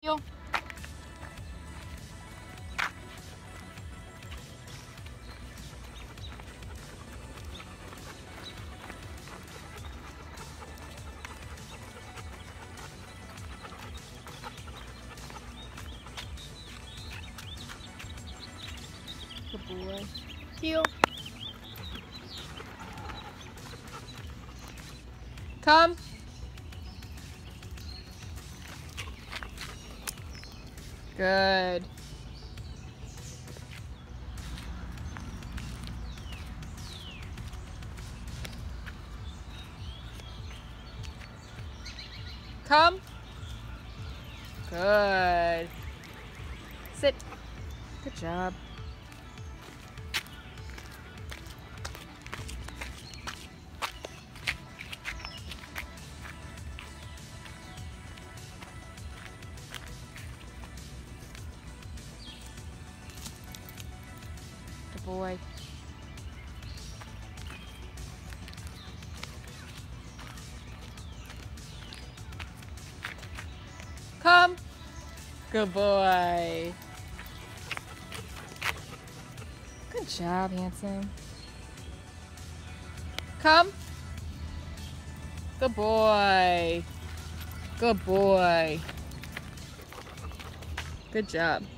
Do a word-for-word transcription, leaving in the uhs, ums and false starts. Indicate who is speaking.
Speaker 1: Heel. Good boy. Heel. Come. Good. Come. Good. Sit. Good job. Good boy. Come. Good boy. Good job, handsome. Come. Good boy. Good boy. Good job.